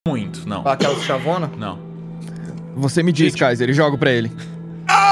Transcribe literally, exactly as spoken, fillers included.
muito, não. Aquela chavona? Não. Você me diz, Gente. Kaiser, e jogo pra ele.